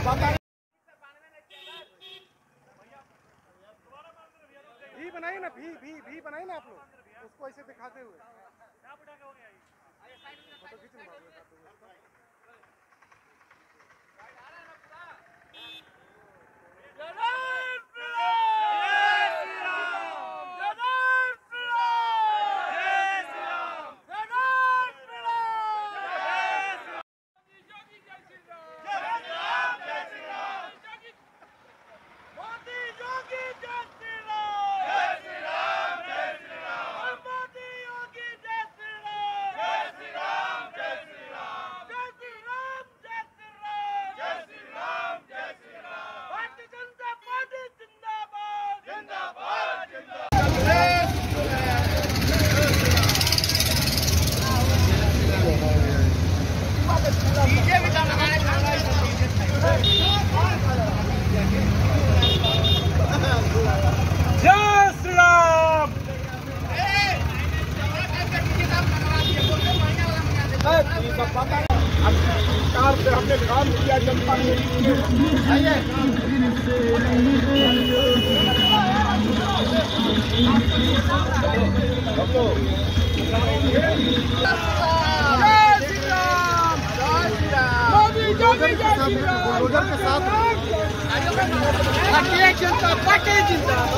भी बनाइए ना, भी बनाइए ना आप लोग, उसको ऐसे दिखाते हुए फोटो खींच लो। सरकार से हमने काम किया जनता के लिए। मोदी के साथ